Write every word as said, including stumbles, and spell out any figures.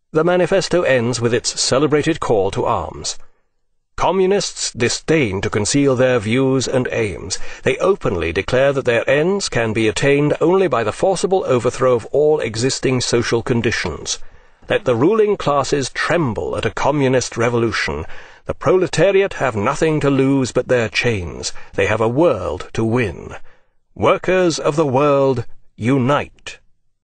The manifesto ends with its celebrated call to arms. Communists disdain to conceal their views and aims. They openly declare that their ends can be attained only by the forcible overthrow of all existing social conditions. Let the ruling classes tremble at a communist revolution. The proletariat have nothing to lose but their chains. They have a world to win. Workers of the world, unite!